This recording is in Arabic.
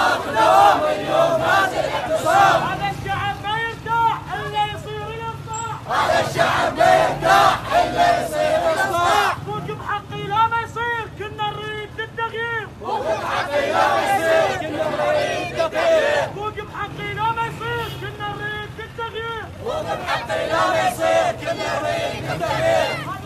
دوام اليوم نازل اعتصام. هذا الشعب ما يرتاح الا يصير الاصلاح. هذا الشعب ما يرتاح الا يصير الاصلاح. فوق بحقي لا ما يصير كنا نريد التغيير. فوق بحقي لا ما يصير كنا نريد التغيير. فوق بحقي لا ما يصير كنا نريد التغيير. فوق بحقي لا ما يصير كنا نريد التغيير.